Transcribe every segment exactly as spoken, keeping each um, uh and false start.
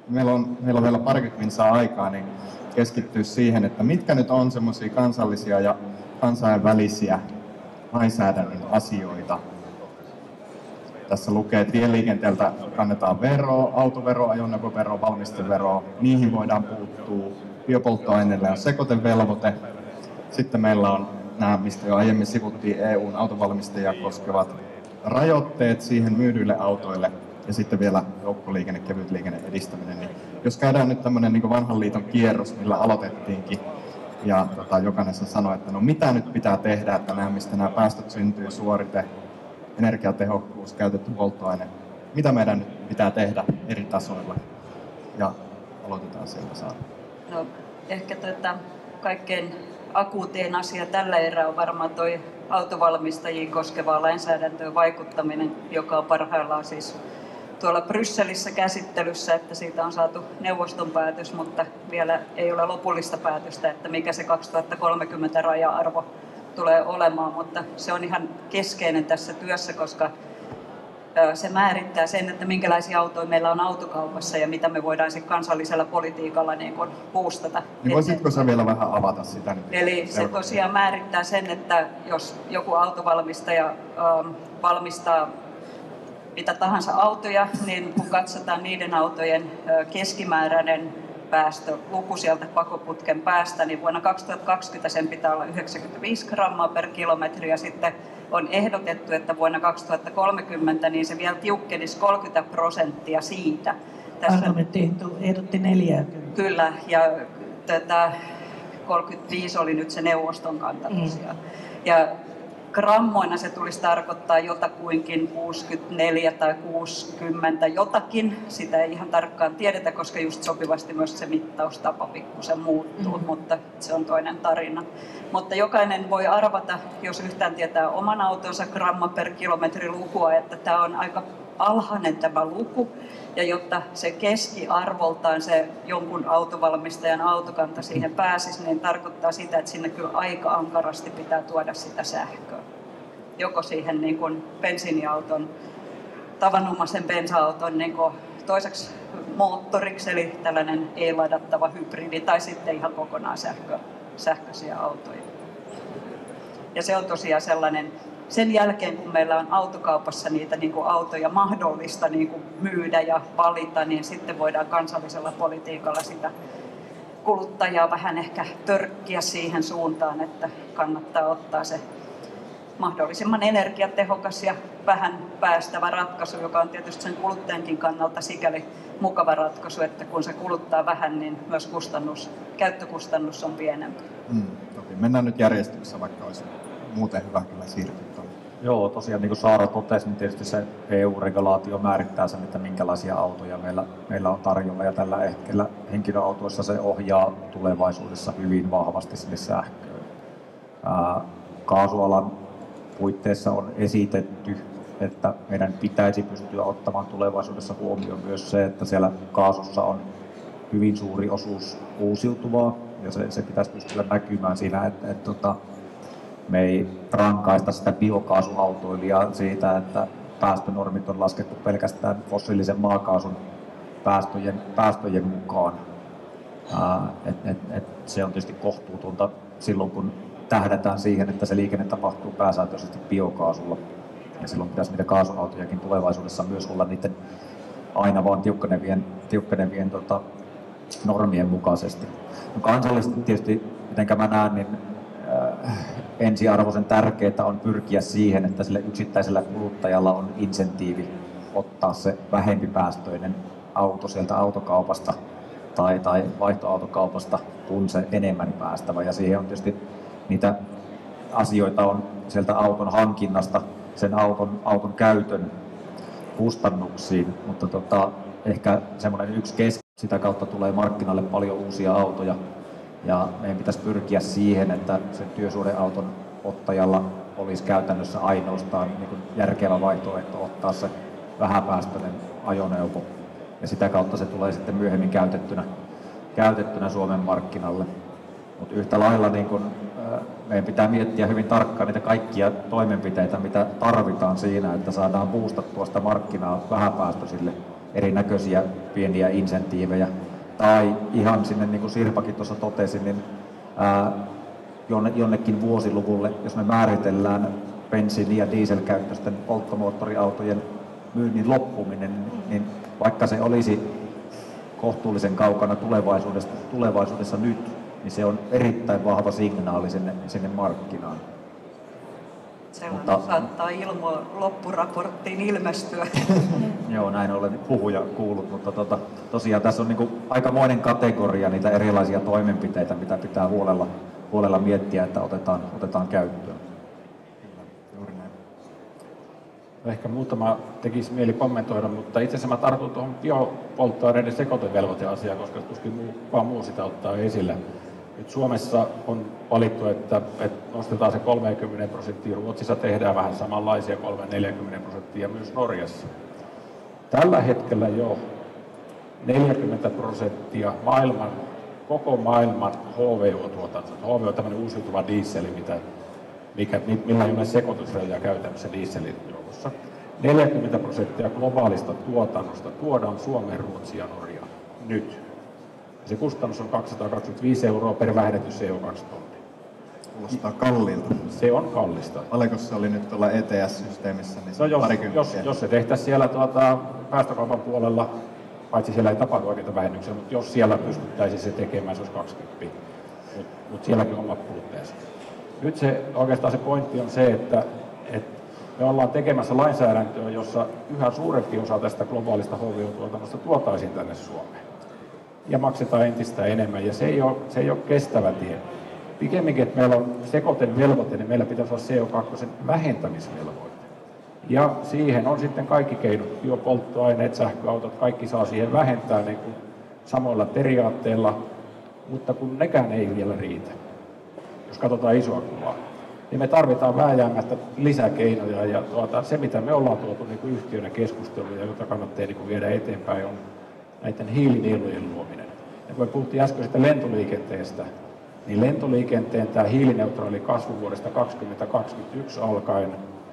meillä on, meillä on vielä parikymmentä minsaa aikaa, niin keskittyä siihen, että mitkä nyt on semmoisia kansallisia ja kansainvälisiä lainsäädännön asioita. Tässä lukee, että tieliikenteeltä kannetaan veroa, autovero, ajoneuvovero, valmistevero. Niihin voidaan puuttua. Biopolttoaineille on sekoitevelvoite. Sitten meillä on nämä, mistä jo aiemmin sivuttiin, E U:n autovalmistajia koskevat rajoitteet siihen myydyille autoille. Ja sitten vielä joukkoliikenne, kevytliikenne edistäminen. Niin jos käydään nyt tämmöinen niin vanhan liiton kierros, millä aloitettiinkin, ja tota, jokainen sanoi, että no mitä nyt pitää tehdä, että nämä, mistä nämä päästöt syntyy, suorite, energiatehokkuus, käytetty polttoaine, mitä meidän nyt pitää tehdä eri tasoilla. Ja aloitetaan sieltä Saara. No, ehkä tätä kaikkein akuutein asia tällä erää on varmaan tuo autovalmistajia koskevaa lainsäädäntöön vaikuttaminen, joka on parhaillaan siis tuolla Brysselissä käsittelyssä, että siitä on saatu neuvoston päätös, mutta vielä ei ole lopullista päätöstä, että mikä se kaksituhattakolmekymmentä raja-arvo tulee olemaan, mutta se on ihan keskeinen tässä työssä, koska se määrittää sen, että minkälaisia autoja meillä on autokaupassa ja mitä me voidaan sitten kansallisella politiikalla niin kuin boostata. Niin voisitko sä vielä vähän avata sitä nyt? Eli se tosiaan määrittää sen, että jos joku autovalmistaja ähm, valmistaa mitä tahansa autoja, niin kun katsotaan niiden autojen äh, keskimääräinen päästöluku sieltä pakoputken päästä, niin vuonna kaksituhattakaksikymmentä sen pitää olla yhdeksänkymmentäviisi grammaa per kilometri ja sitten on ehdotettu, että vuonna kaksituhattakolmekymmentä niin se vielä tiukkenisi kolmekymmentä prosenttia siitä. Parlamentti ehdotti neljäkymmentä. Kyllä, ja tätä kolmekymmentäviisi oli nyt se neuvoston kanta tosiaan. Mm. Ja grammoina se tulisi tarkoittaa jotakuinkin kuusikymmentäneljä tai kuusikymmentä jotakin. Sitä ei ihan tarkkaan tiedetä, koska just sopivasti myös se mittaustapa pikkusen muuttuu, mm. mutta se on toinen tarina. Mutta jokainen voi arvata, jos yhtään tietää oman autonsa gramma per kilometri lukua, että tämä on aika alhainen tämä luku. Ja jotta se keskiarvoltaan se jonkun autovalmistajan autokanta siihen pääsisi, niin tarkoittaa sitä, että sinne kyllä aika ankarasti pitää tuoda sitä sähköä. Joko siihen niin kuin bensiiniauton, tavanomaisen bensa-auton niin kuin toiseksi moottoriksi, eli tällainen ei-ladattava hybridi, tai sitten ihan kokonaan sähkö, sähköisiä autoja. Ja se on tosiaan sellainen, sen jälkeen kun meillä on autokaupassa niitä niin kuin autoja mahdollista niin kuin myydä ja valita, niin sitten voidaan kansallisella politiikalla sitä kuluttajaa vähän ehkä törkkiä siihen suuntaan, että kannattaa ottaa se mahdollisimman energiatehokas ja vähän päästävä ratkaisu, joka on tietysti sen kuluttajankin kannalta sikäli mukava ratkaisu, että kun se kuluttaa vähän, niin myös kustannus, käyttökustannus on pienempi. Mm, toki. Mennään nyt järjestyksessä, vaikka olisi muuten hyvä kyllä siirtyä. Joo, tosiaan niin kuin Saara totesi, niin tietysti se E U-regulaatio määrittää sen, että minkälaisia autoja meillä, meillä on tarjolla. Ja tällä hetkellä henkilöautoissa se ohjaa tulevaisuudessa hyvin vahvasti sinne sähköön. Ää, kaasualan puitteissa on esitetty, että meidän pitäisi pystyä ottamaan tulevaisuudessa huomioon myös se, että siellä kaasussa on hyvin suuri osuus uusiutuvaa. Ja se, se pitäisi pystyä näkymään siinä, että, että, että me ei rankaista sitä biokaasuautoilijaa siitä, että päästönormit on laskettu pelkästään fossiilisen maakaasun päästöjen, päästöjen mukaan. Ää, et, et, et se on tietysti kohtuutonta silloin, kun tähdätään siihen, että se liikenne tapahtuu pääsääntöisesti biokaasulla. Ja silloin pitäisi niitä kaasuautojakin tulevaisuudessa myös olla niiden aina vaan tiukkenevien, tiukkenevien tota, normien mukaisesti. No kansallisesti tietysti, miten mä näen, niin äh, ensiarvoisen tärkeää on pyrkiä siihen, että sille yksittäisellä kuluttajalla on insentiivi ottaa se vähempipäästöinen auto sieltä autokaupasta tai, tai vaihtoautokaupasta kuin se enemmän päästävä. Ja siihen on tietysti niitä asioita on sieltä auton hankinnasta, sen auton, auton käytön kustannuksiin, mutta tota, ehkä semmoinen yksi keski, sitä kautta tulee markkinalle paljon uusia autoja ja meidän pitäisi pyrkiä siihen, että sen työsuhdeauton ottajalla olisi käytännössä ainoastaan niin kuin järkevä vaihtoehto ottaa se vähäpäästöinen ajoneuvo ja sitä kautta se tulee sitten myöhemmin käytettynä, käytettynä Suomen markkinalle. Mutta yhtä lailla niin kun, ää, meidän pitää miettiä hyvin tarkkaan niitä kaikkia toimenpiteitä, mitä tarvitaan siinä, että saadaan boostattua sitä markkinaa vähäpäästöisille erinäköisiä pieniä insentiivejä. Tai ihan sinne, niin kuin Sirpakin tuossa totesi, niin ää, jonnekin vuosiluvulle, jos me määritellään bensiini- ja dieselkäyttöisten polttomoottoriautojen myynnin loppuminen, niin vaikka se olisi kohtuullisen kaukana tulevaisuudessa, tulevaisuudessa nyt, niin se on erittäin vahva signaali sinne, sinne markkinaan. Sellainen Mutta, saattaa ilmo loppuraporttiin ilmestyä. Joo, näin olen puhuja kuullut, mutta tota, tosiaan tässä on niinku aikamoinen kategoria niitä erilaisia toimenpiteitä, mitä pitää huolella, huolella miettiä, että otetaan, otetaan käyttöön. Juuri näin. Ehkä muutama tekisi mieli kommentoida, mutta itse asiassa mä tartun tuohon biopolttoaineiden sekoitevelvoiteasiaan, koska tuskin muu, vaan muu sitä ottaa esille. Nyt Suomessa on valittu, että, että nostetaan se kolmekymmentä prosenttia, Ruotsissa tehdään vähän samanlaisia kolmekymmentä neljäkymmentä prosenttia myös Norjassa. Tällä hetkellä jo neljäkymmentä prosenttia maailman, koko maailman H V O-tuotanto. H V O on tämmöinen uusiutuva dieseli, mitä, mikä, millä ei ole sekoitusrajoja käytännössä dieselin joukossa. neljäkymmentä prosenttia globaalista tuotannosta tuodaan Suomeen, Ruotsiin ja Norjaan nyt. Se kustannus on kaksisataakaksikymmentäviisi euroa per vähennetty C O kaksi tonni. Kuulostaa kalliilta. Se on kallista. Paljonko se oli nyt tuolla E T S-systeemissä? Niin No jos, parikymppiä. jos, jos se tehtäisiin siellä tuota, päästökaupan puolella, paitsi siellä ei tapahdu oikeita vähennyksiä, mutta jos siellä pystyttäisiin se tekemään, se olisi kaksikymmentä. Mutta mut sielläkin on omat puutteensa. Nyt se, oikeastaan se pointti on se, että, että me ollaan tekemässä lainsäädäntöä, jossa yhä suurempi osa tästä globaalista H V O-tuotannosta tuotaisiin tänne Suomeen. Ja maksetaan entistä enemmän, ja se ei ole, se ei ole kestävä tie. Pikemminkin, että meillä on sekoitevelvoite, niin meillä pitäisi olla C O kaksi vähentämisvelvoite. Ja siihen on sitten kaikki keinot, biopolttoaineet, sähköautot, kaikki saa siihen vähentää niin kuin samoilla periaatteilla, mutta kun nekään ei vielä riitä, jos katsotaan isoa kuvaa, niin me tarvitaan vääjäämättä lisäkeinoja, ja tuota, se mitä me ollaan tuotu niin kuin yhtiönä keskusteluja, jota kannattaa niin kuin viedä eteenpäin, on näiden hiilinielujen luominen. Ja kun me puhuttiin äsken sitä lentoliikenteestä, niin lentoliikenteen tämä hiilineutraali kasvu vuodesta kaksituhattakaksikymmentäyksi alkaen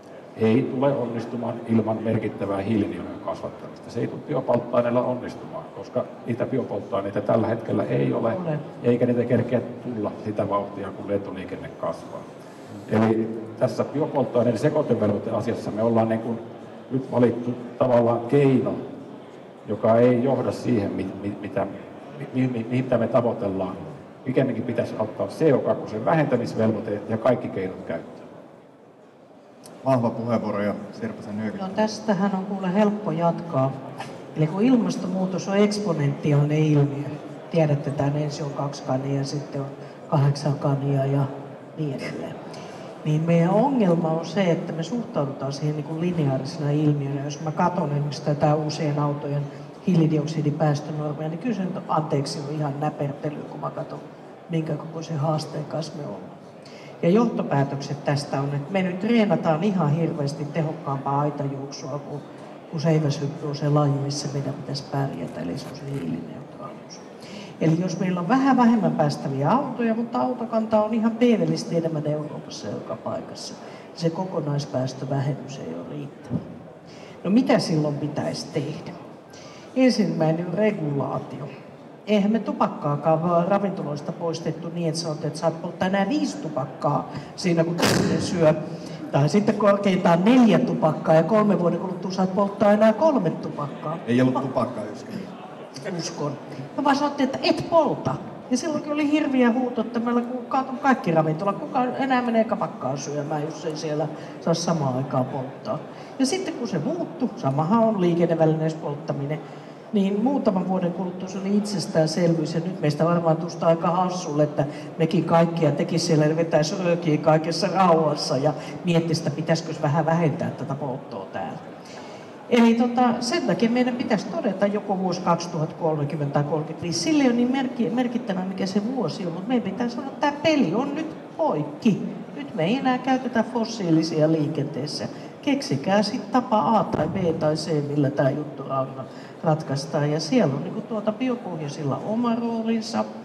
ei tule onnistumaan ilman merkittävää hiilinielujen kasvattamista. Se ei tule biopolttoaineilla onnistumaan, koska niitä biopolttoaineita tällä hetkellä ei ole, ole. eikä niitä kerkeä tulla sitä vauhtia, kun lentoliikenne kasvaa. Eli tässä biopolttoaineiden sekoitevelvoiteasiassa me ollaan niin kuin nyt valittu tavallaan keino, joka ei johda siihen, mitä, mitä me tavoitellaan. Pikemminkin pitäisi ottaa C O kaksi vähentämisvelvoite ja kaikki keinot käyttöön. Vahva puheenvuoro ja Sirpasen nyökyttely. No tästähän on kuule helppo jatkaa. Eli kun ilmastonmuutos on eksponentiaalinen ilmiö, tiedätte tämän ensin on kaksi kania ja sitten on kahdeksan kania ja niin edelleen. Niin meidän ongelma on se, että me suhtaudutaan siihen niin kuin lineaarisena ilmiönä. Jos mä katson esimerkiksi tätä uusien autojen hiilidioksidipäästönormia, niin kyllä se nyt, anteeksi, on ihan näpertely, kun mä katson, minkä kokoisen haasteen kanssa me ollaan. Ja johtopäätökset tästä on, että me nyt treenataan ihan hirveästi tehokkaampaa aitajuoksua, kun, kun seiväshyppy on se laji, missä meidän pitäisi pärjätä, eli se on se hiilineutraalisuus. Eli jos meillä on vähän vähemmän päästäviä autoja, mutta autokanta on ihan pienellisesti enemmän Euroopassa joka paikassa, se kokonaispäästövähennys ei ole riittävä. No mitä silloin pitäisi tehdä? Ensimmäinen on regulaatio. Eihän me tupakkaakaan vaan ravintoloista poistettu niin, että sanotaan, että saat polttaa enää viisi tupakkaa siinä, kun toinen syö. Tai sitten korkeintaan neljä tupakkaa ja kolme vuoden kuluttua saat polttaa enää kolme tupakkaa. Ei ollut tupakkaa joskin. Uskon. No vaan sanottiin, että et polta. Ja silloinkin oli hirviä huuto, että meillä on kaikki ravintola. Kuka enää menee kapakkaa syömään, jos ei siellä saa samaan aikaan polttaa. Ja sitten kun se muuttui, samahan on liikennevälineessä polttaminen, niin muutaman vuoden kuluttua se oli itsestäänselvyys. Ja nyt meistä varmaan tuosta aika hassulle, että mekin kaikkia teki siellä ja vetäisi röökiä kaikessa rauhassa ja miettisi, että pitäisikö vähän vähentää tätä polttoa täällä. Eli tota, sen takia meidän pitäisi todeta joko vuosi kaksituhattakolmekymmentä tai kolmekymmentäviisi. Sille ei ole niin merkittävä, mikä se vuosi on, mutta meidän pitää sanoa, että tämä peli on nyt poikki. Nyt me ei enää käytetä fossiilisia liikenteessä. Keksikää sitten tapa A tai B tai C, millä tämä juttu ratkaistaan. Ja siellä on niin tuota biopohjaisilla oma roolinsa.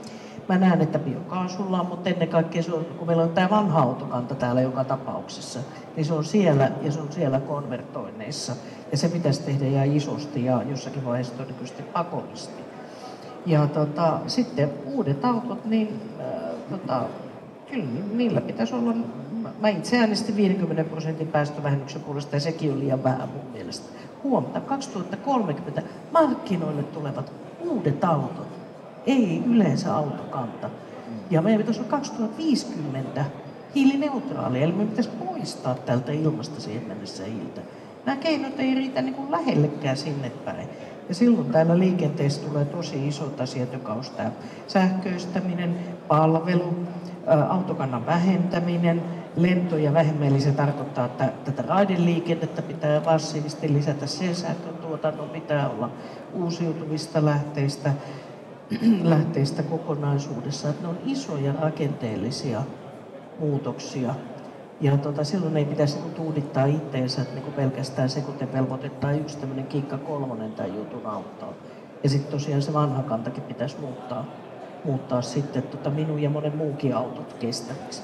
Mä näen, että biokaasulla on, mutta ennen kaikkea se on, kun meillä on tämä vanha autokanta täällä joka tapauksessa, niin se on siellä ja se on siellä konvertoinneissa. Ja se pitäisi tehdä ihan isosti ja jossakin vaiheessa todennäköisesti pakollisesti. Ja tota, sitten uudet autot, niin äh, tota, kyllä niillä pitäisi olla, mä itse äänestin viidenkymmenen prosentin päästövähennyksen puolesta ja sekin on liian vähän mun mielestä. Huomata, kaksituhattakolmekymmentä markkinoille tulevat uudet autot, ei yleensä autokanta. Ja meidän pitäisi olla kaksituhattaviisikymmentä hiilineutraali, eli me pitäisi poistaa tältä ilmasta siihen mennessä hiiltä. Nämä keinot ei riitä niin kuin lähellekään sinne päin. Ja silloin täällä liikenteessä tulee tosi isot asiat, joka on tämä sähköistäminen, palvelu, autokannan vähentäminen, lentoja vähemmän, eli se tarkoittaa, että tätä raideliikennettä pitää massiivisesti lisätä, sen sähkön tuotannon pitää olla uusiutuvista lähteistä, lähteistä kokonaisuudessa. Että ne on isoja rakenteellisia muutoksia. Ja tota, silloin ei pitäisi niin tuudittaa itteensä, että niin pelkästään sekoitevelvoite tai yksi tämmöinen kiikka kolmonen tai jutun auttaa. Ja sitten tosiaan se vanha kantakin pitäisi muuttaa, muuttaa sitten tota, minun ja monen muunkin autot kestäviksi.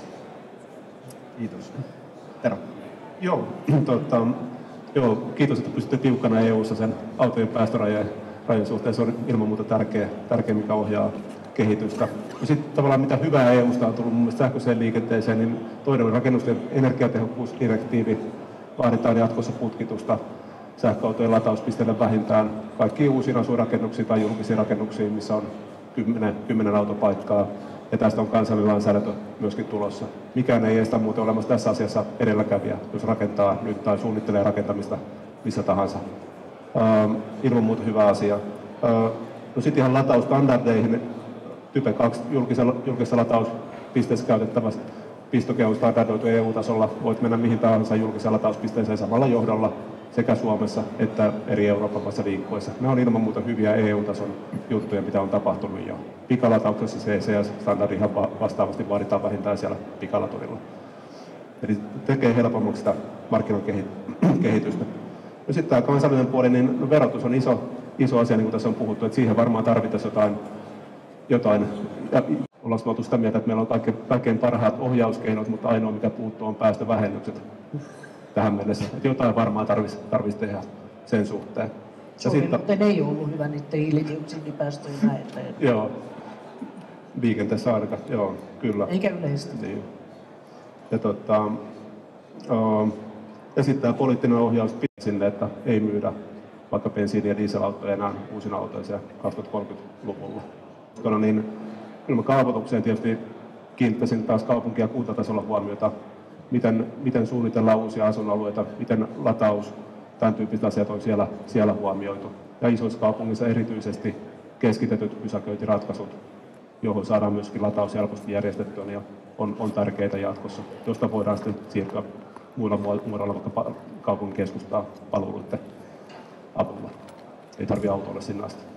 Kiitos. Tero. Joo, tota, joo, kiitos, että pystytte tiukkana E U:ssa sen autojen päästörajojen suhteen. Se on ilman muuta tärkeä, tärkeä mikä ohjaa kehitystä. Ja sitten tavallaan mitä hyvää E U:sta on tullut mun mielestä sähköiseen liikenteeseen, niin toinen on rakennusten energiatehokkuusdirektiivi. Vaaditaan jatkossa putkitusta sähköautojen latauspisteille vähintään kaikkiin uusiin asuinrakennuksiin tai julkisiin rakennuksiin, missä on kymmenen, kymmenen autopaikkaa. Ja tästä on kansallinen lainsäädäntö myöskin tulossa. Mikään ei estä muuten olemassa tässä asiassa edelläkävijä, jos rakentaa nyt tai suunnittelee rakentamista missä tahansa. Ähm, ilman muuta hyvä asia. Äh, no sitten ihan lataustandardeihin. Type kaksi julkisessa, julkisessa latauspisteessä käytettävä pistoke on standardoitu E U-tasolla. Voit mennä mihin tahansa julkiseen latauspisteeseen samalla johdolla sekä Suomessa että eri Euroopan maissa liikkuessa. Ne on ilman muuta hyviä E U-tason juttuja, mitä on tapahtunut jo. Pikalatauksessa C C S-standardi ihan vastaavasti vaaditaan vähintään siellä pikalaturilla. Eli tekee helpommaksi sitä markkinan kehitystä. Ja sitten tämä kansallinen puoli, niin no verotus on iso, iso asia, niin kuin tässä on puhuttu, että siihen varmaan tarvitaan jotain, jotain. Ja ollaan oltu sitä mieltä, että meillä on kaikkein, kaikkein parhaat ohjauskeinot, mutta ainoa mikä puuttuu on päästövähennykset tähän mennessä. Että jotain varmaan tarvitsisi tarvis tehdä sen suhteen. Suomi muuten ei ollut hyvä niiden hiilidioksidipäästöjen vähentäjä. Joo, liikenteessä ainakaan, joo, kyllä. Eikä yleisesti. Niin. Ja, tota, uh, ja sitten tämä poliittinen ohjaus pitää sinne, että ei myydä vaikka bensiini- ja dieselautoja enää uusina autoja siellä kaksituhattakolmekymmentäluvulla. Tuolla niin, kyllä mä kaavoitukseen tietysti kiinnittäisin taas kaupunki- ja kuntatasolla huomiota, miten, miten suunnitellaan uusia asuinalueita, miten lataus, tämän tyyppiset asiat on siellä, siellä huomioitu. Ja isoissa kaupungissa erityisesti keskitetyt pysäköintiratkaisut, johon saadaan myöskin lataus helposti järjestettyä, niin on, on tärkeitä jatkossa, josta voidaan sitten siirtyä muilla muodoilla vaikka kaupungin keskustaa palveluiden avulla. Ei tarvitse autoilla sinne asti.